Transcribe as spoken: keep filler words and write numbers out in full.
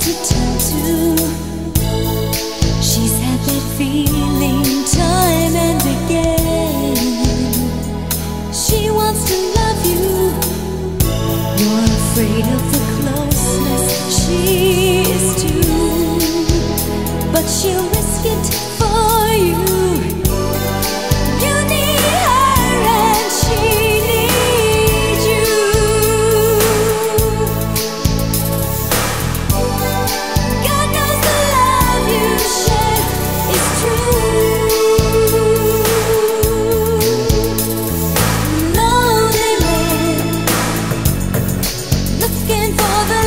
to turn to. She's had that feeling time and again. She wants to love you. You're afraid of the closeness she is too, but she'll risk it for you. You need her and she needs you. God knows the love you share is true. Lonely man looking for the